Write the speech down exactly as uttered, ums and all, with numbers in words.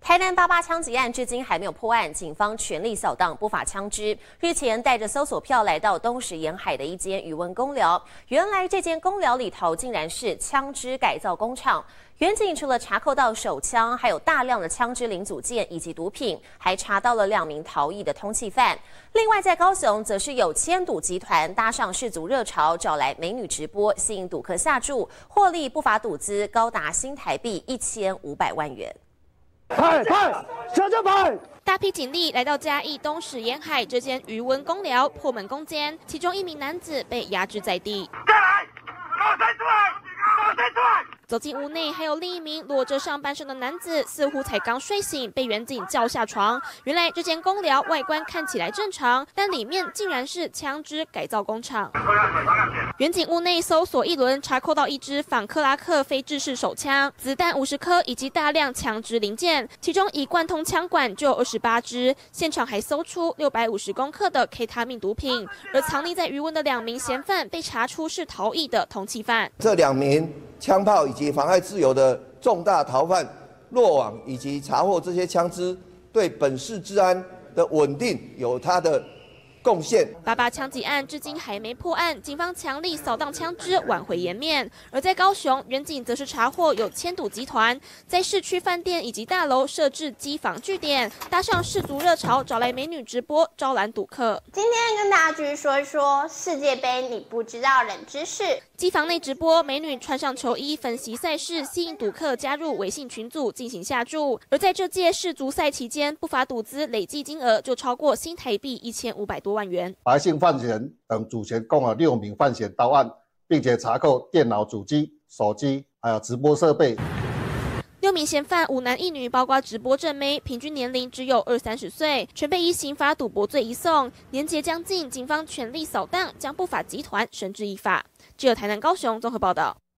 台南八八枪击案至今还没有破案，警方全力扫荡不法枪支。日前带着搜索票来到东石沿海的一间渔温公寮，原来这间公寮里头竟然是枪支改造工厂。远警除了查扣到手枪，还有大量的枪支零组件以及毒品，还查到了两名逃逸的通缉犯。另外，在高雄则是有千赌集团搭上世足热潮，找来美女直播，吸引赌客下注，获利不法赌资高达新台币一千五百万元。 派派，小小派！ 大批警力来到嘉义东石沿海这间渔温公寮，破门攻坚，其中一名男子被压制在地。 再来，给我抬出来，给我抬出来！ 走进屋内，还有另一名裸着上半身的男子，似乎才刚睡醒，被远警叫下床。原来这间公寮外观看起来正常，但里面竟然是枪支改造工厂。远警屋内搜索一轮，查扣到一支仿克拉克非制式手枪、子弹五十颗以及大量枪支零件，其中以贯通枪管就有二十八支。现场还搜出六百五十公克的 K 他命毒品，而藏匿在余温的两名嫌犯被查出是逃逸的通缉犯。 这两名 枪炮以及妨害自由的重大逃犯落网，以及查获这些枪支，对本市治安的稳定有它的贡献。 八八枪击案至今还没破案，警方强力扫荡枪支，挽回颜面。而在高雄，远警则是查获有千赌集团在市区饭店以及大楼设置机房据点，搭上世足热潮，找来美女直播招揽赌客。 今天跟大家继续说一说世界杯你不知道冷知识。 机房内直播，美女穿上球衣分析赛事，吸引赌客加入微信群组进行下注。而在这届世足赛期间，不法赌资累计金额就超过新台币一千五百多万元。 白姓犯嫌等主嫌共有六名犯嫌到案，并且查扣电脑主机、手机还有直播设备。 六名嫌犯五男一女，包括直播正妹，平均年龄只有二三十岁，全被依刑法赌博罪移送。年节将近，警方全力扫荡，将不法集团绳之以法。记者台南、高雄综合报道。